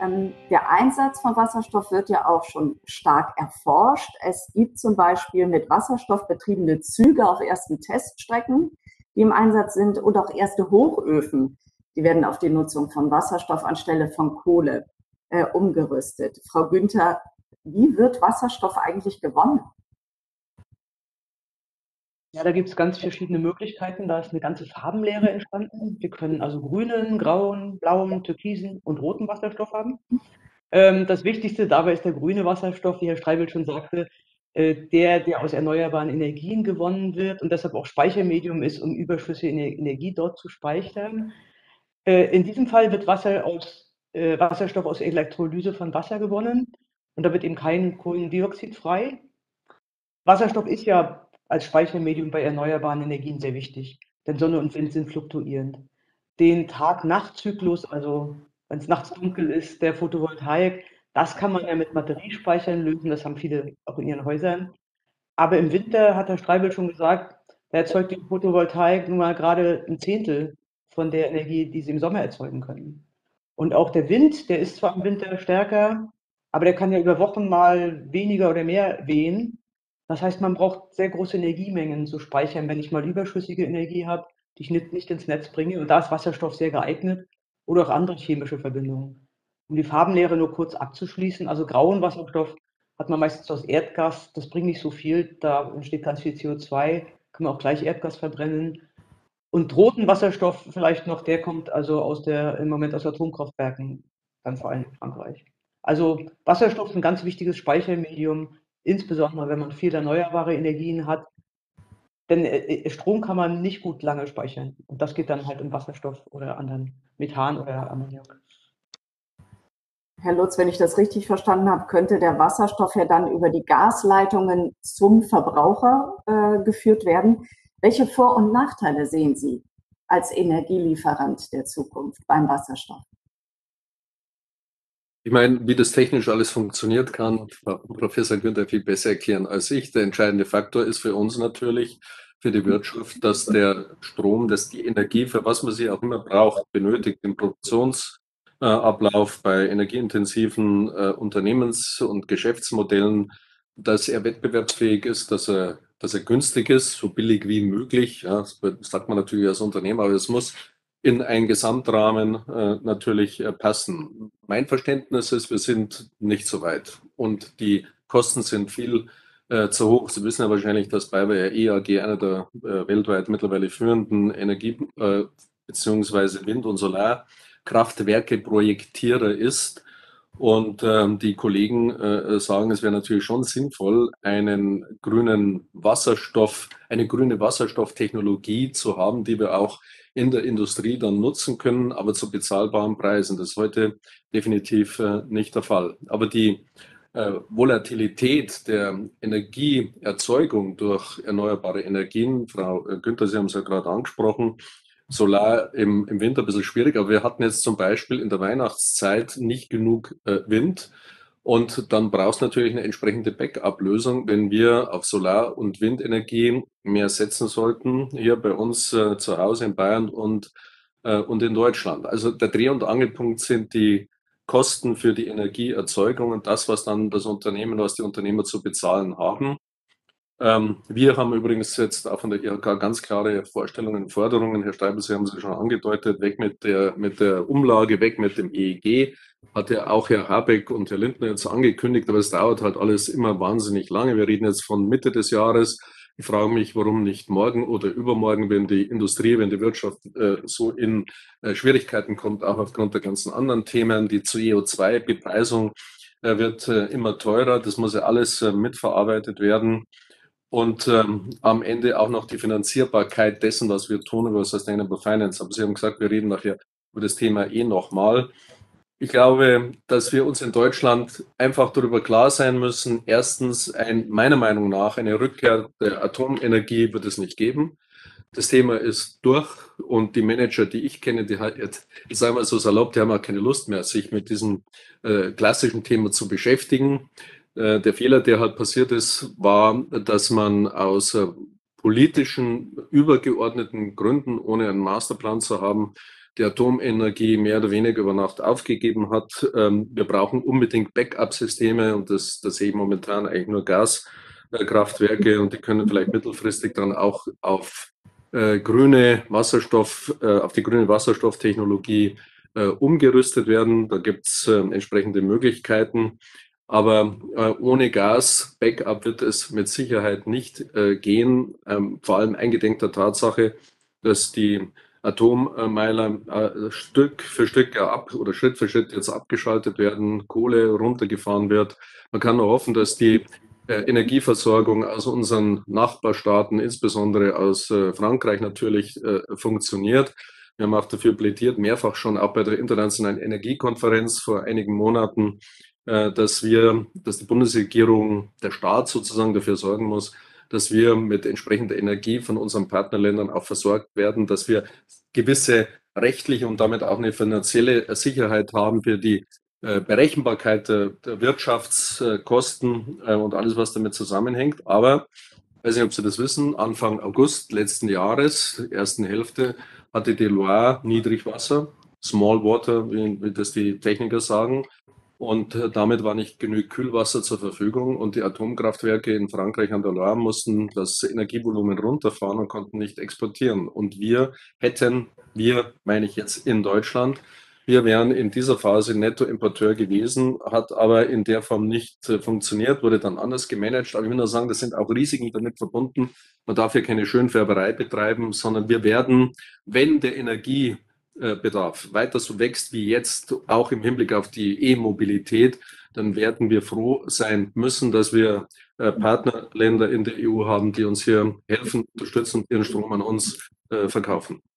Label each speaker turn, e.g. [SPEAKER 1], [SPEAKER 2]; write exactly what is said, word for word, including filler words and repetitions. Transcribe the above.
[SPEAKER 1] Ähm, der Einsatz von Wasserstoff wird ja auch schon stark erforscht. Es gibt zum Beispiel mit Wasserstoff betriebene Züge auf ersten Teststrecken, die im Einsatz sind, und auch erste Hochöfen, die werden auf die Nutzung von Wasserstoff anstelle von Kohle äh, umgerüstet. Frau Günther, wie wird Wasserstoff eigentlich gewonnen?
[SPEAKER 2] Ja, da gibt es ganz verschiedene Möglichkeiten. Da ist eine ganze Farbenlehre entstanden. Wir können also grünen, grauen, blauen, türkisen und roten Wasserstoff haben. Ähm, das Wichtigste dabei ist der grüne Wasserstoff, wie Herr Streibel schon sagte, äh, der, der aus erneuerbaren Energien gewonnen wird und deshalb auch Speichermedium ist, um überschüssige Energie dort zu speichern. Äh, in diesem Fall wird Wasser aus, äh, Wasserstoff aus Elektrolyse von Wasser gewonnen und da wird eben kein Kohlendioxid frei. Wasserstoff ist ja als Speichermedium bei erneuerbaren Energien sehr wichtig, denn Sonne und Wind sind fluktuierend. Den Tag-Nacht-Zyklus, also wenn es nachts dunkel ist, der Photovoltaik, das kann man ja mit Batteriespeichern lösen, das haben viele auch in ihren Häusern. Aber im Winter, hat Herr Streibel schon gesagt, da erzeugt die Photovoltaik nun mal gerade ein Zehntel von der Energie, die sie im Sommer erzeugen können. Und auch der Wind, der ist zwar im Winter stärker, aber der kann ja über Wochen mal weniger oder mehr wehen. Das heißt, man braucht sehr große Energiemengen zu speichern, wenn ich mal überschüssige Energie habe, die ich nicht, nicht ins Netz bringe. Und da ist Wasserstoff sehr geeignet oder auch andere chemische Verbindungen. Um die Farbenlehre nur kurz abzuschließen, also grauen Wasserstoff hat man meistens aus Erdgas, das bringt nicht so viel, da entsteht ganz viel C O zwei, kann man auch gleich Erdgas verbrennen. Und roten Wasserstoff vielleicht noch, der kommt also aus der, im Moment aus Atomkraftwerken, dann vor allem in Frankreich. Also Wasserstoff ist ein ganz wichtiges Speichermedium, insbesondere wenn man viel erneuerbare Energien hat. Denn äh, Strom kann man nicht gut lange speichern. Und das geht dann halt im Wasserstoff oder anderen Methan oder Ammoniak.
[SPEAKER 1] Herr Lutz, wenn ich das richtig verstanden habe, könnte der Wasserstoff ja dann über die Gasleitungen zum Verbraucher äh, geführt werden. Welche Vor- und Nachteile sehen Sie als Energielieferant der Zukunft beim Wasserstoff?
[SPEAKER 3] Ich meine, wie das technisch alles funktioniert, kann Professor Günther viel besser erklären als ich. Der entscheidende Faktor ist für uns natürlich, für die Wirtschaft, dass der Strom, dass die Energie, für was man sie auch immer braucht, benötigt im Produktionsablauf bei energieintensiven äh, Unternehmens- und Geschäftsmodellen, dass er wettbewerbsfähig ist, dass er, dass er günstig ist, so billig wie möglich. Ja, das sagt man natürlich als Unternehmer, aber es muss in einen Gesamtrahmen äh, natürlich äh, passen. Mein Verständnis ist, wir sind nicht so weit und die Kosten sind viel äh, zu hoch. Sie wissen ja wahrscheinlich, dass BayWa E A G einer der äh, weltweit mittlerweile führenden Energie- äh, bzw. Wind- und Solarkraftwerke Projektierer ist. Und ähm, die Kollegen äh, sagen, es wäre natürlich schon sinnvoll, einen grünen Wasserstoff, eine grüne Wasserstofftechnologie zu haben, die wir auch in der Industrie dann nutzen können, aber zu bezahlbaren Preisen. Das ist heute definitiv äh, nicht der Fall. Aber die äh, Volatilität der Energieerzeugung durch erneuerbare Energien, Frau Günther, Sie haben es ja gerade angesprochen, Solar im, im Winter ein bisschen schwierig, aber wir hatten jetzt zum Beispiel in der Weihnachtszeit nicht genug äh, Wind. Und dann brauchst du natürlich eine entsprechende Backup-Lösung, wenn wir auf Solar- und Windenergie mehr setzen sollten, hier bei uns äh, zu Hause in Bayern und, äh, und in Deutschland. Also der Dreh- und Angelpunkt sind die Kosten für die Energieerzeugung und das, was dann das Unternehmen, was die Unternehmer zu bezahlen haben. Ähm, wir haben übrigens jetzt auch von der I H K ganz klare Vorstellungen, Forderungen. Herr Streibel, Sie haben es ja schon angedeutet, weg mit der, mit der Umlage, weg mit dem E E G. Hat ja auch Herr Habeck und Herr Lindner jetzt angekündigt, aber es dauert halt alles immer wahnsinnig lange. Wir reden jetzt von Mitte des Jahres. Ich frage mich, warum nicht morgen oder übermorgen, wenn die Industrie, wenn die Wirtschaft äh, so in äh, Schwierigkeiten kommt, auch aufgrund der ganzen anderen Themen, die C O zwei Bepreisung äh, wird äh, immer teurer. Das muss ja alles äh, mitverarbeitet werden. Und ähm, am Ende auch noch die Finanzierbarkeit dessen, was wir tun über Sustainable Finance. Aber Sie haben gesagt, wir reden nachher über das Thema eh nochmal. Ich glaube, dass wir uns in Deutschland einfach darüber klar sein müssen. Erstens, ein, meiner Meinung nach, eine Rückkehr der Atomenergie wird es nicht geben. Das Thema ist durch und die Manager, die ich kenne, die halt, ich sage mal so salopp, die haben auch keine Lust mehr, sich mit diesem äh, klassischen Thema zu beschäftigen. Äh, der Fehler, der halt passiert ist, war, dass man aus äh, politischen, übergeordneten Gründen, ohne einen Masterplan zu haben, die Atomenergie mehr oder weniger über Nacht aufgegeben hat. Ähm, wir brauchen unbedingt Backup-Systeme und das, das sehe ich momentan eigentlich nur Gaskraftwerke und die können vielleicht mittelfristig dann auch auf äh, grüne Wasserstoff, äh, auf die grüne Wasserstofftechnologie äh, umgerüstet werden. Da gibt es äh, entsprechende Möglichkeiten. Aber äh, ohne Gas, Backup wird es mit Sicherheit nicht äh, gehen, ähm, vor allem eingedenk der Tatsache, dass die Atommeiler äh, Stück für Stück ja ab oder Schritt für Schritt jetzt abgeschaltet werden, Kohle runtergefahren wird. Man kann nur hoffen, dass die äh, Energieversorgung aus unseren Nachbarstaaten, insbesondere aus äh, Frankreich natürlich, äh, funktioniert. Wir haben auch dafür plädiert, mehrfach schon auch bei der Internationalen Energiekonferenz vor einigen Monaten, dass wir, dass die Bundesregierung, der Staat sozusagen dafür sorgen muss, dass wir mit entsprechender Energie von unseren Partnerländern auch versorgt werden, dass wir gewisse rechtliche und damit auch eine finanzielle Sicherheit haben für die Berechenbarkeit der, der Wirtschaftskosten und alles, was damit zusammenhängt. Aber ich weiß nicht, ob Sie das wissen, Anfang August letzten Jahres, ersten Hälfte, hatte die Loire Niedrigwasser, Small Water, wie, wie das die Techniker sagen. Und damit war nicht genug Kühlwasser zur Verfügung und die Atomkraftwerke in Frankreich an der Loire mussten das Energievolumen runterfahren und konnten nicht exportieren. Und wir hätten, wir meine ich jetzt in Deutschland, wir wären in dieser Phase Nettoimporteur gewesen, hat aber in der Form nicht äh, funktioniert, wurde dann anders gemanagt. Aber ich will nur sagen, das sind auch Risiken damit verbunden. Man darf hier keine Schönfärberei betreiben, sondern wir werden, wenn der Energiebedarf weiter so wächst wie jetzt, auch im Hinblick auf die E-Mobilität, dann werden wir froh sein müssen, dass wir äh, Partnerländer in der E U haben, die uns hier helfen, unterstützen und ihren Strom an uns äh, verkaufen.